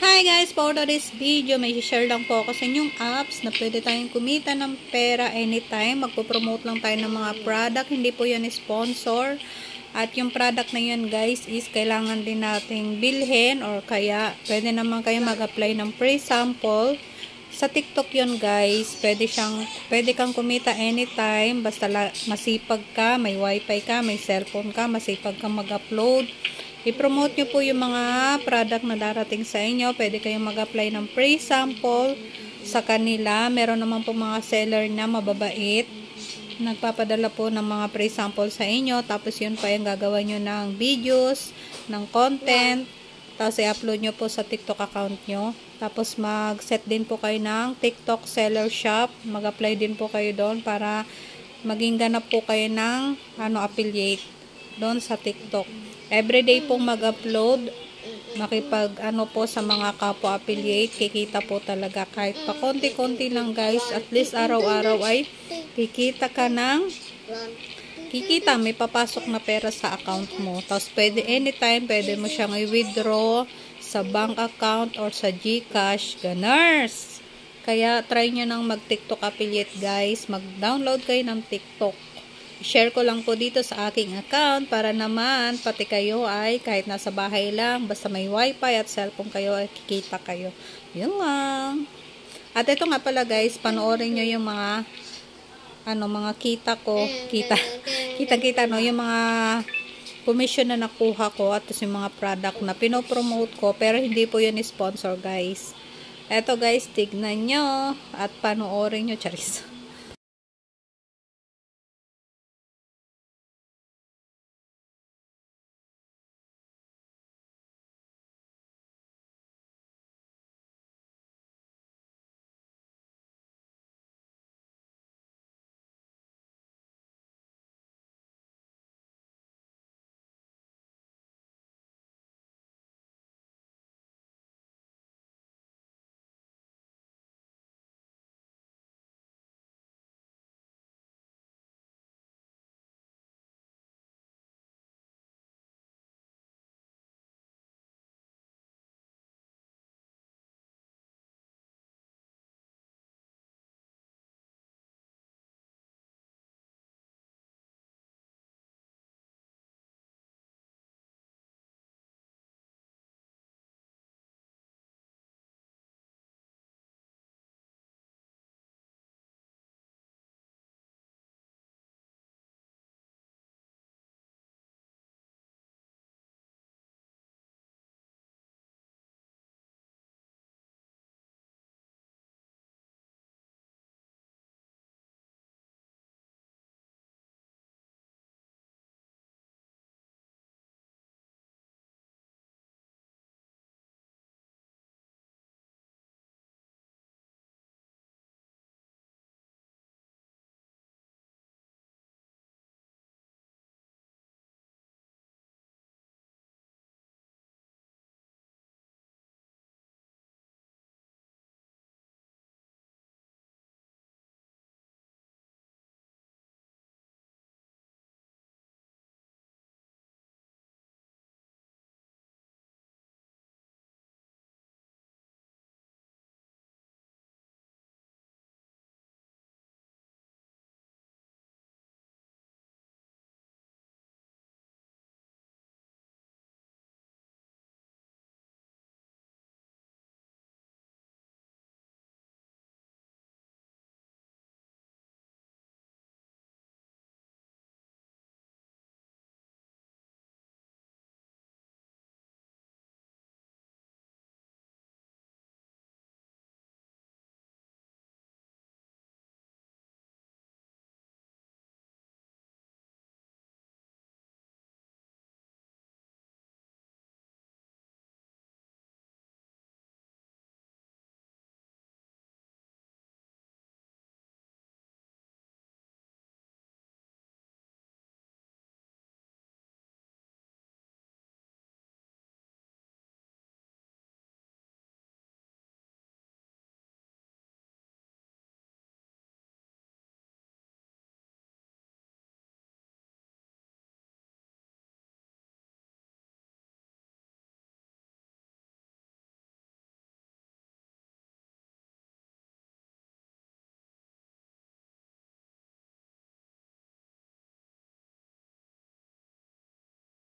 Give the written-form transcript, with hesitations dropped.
Hi guys, for this video, may share lang po ako sa inyong apps na pwede tayong kumita ng pera anytime. Magpo-promote lang tayo ng mga product, hindi po yan sponsor. At yung product na yun guys is kailangan din nating bilhin or kaya pwede naman kayo mag-apply ng free sample. Sa TikTok yun guys, pwede kang kumita anytime basta masipag ka, may wifi ka, may cellphone ka, masipag ka mag-upload. I-promote nyo po yung mga product na darating sa inyo. Pwede kayong mag-apply ng free sample sa kanila. Meron naman po mga seller na mababait. Nagpapadala po ng mga free sample sa inyo. Tapos yun pa yung gagawa nyo ng videos, ng content. Tapos i-upload nyo po sa TikTok account nyo. Tapos mag-set din po kayo ng TikTok seller shop. Mag-apply din po kayo doon para maging ganap po kayo ng affiliate doon sa TikTok. Everyday pong mag-upload, makipag po sa mga kapwa affiliate, kikita po talaga kahit pa konti-konti lang guys, at least araw-araw ay kikita may papasok na pera sa account mo. Tapos pwede anytime, pwede mo siyang i-withdraw sa bank account or sa GCash, ganers. Kaya try nyo nang mag-TikTok affiliate guys, mag-download kayo ng TikTok. Share ko lang po dito sa aking account para naman pati kayo ay kahit nasa bahay lang, basta may wifi at cellphone kayo ay kikita kayo. Yun lang. At ito nga pala guys, panoorin nyo yung mga mga kita ko. Kita no, yung mga commission na nakuha ko at yung mga product na pinopromote ko, pero hindi po yun sponsor guys. Eto guys, tignan nyo at panoorin nyo, charis.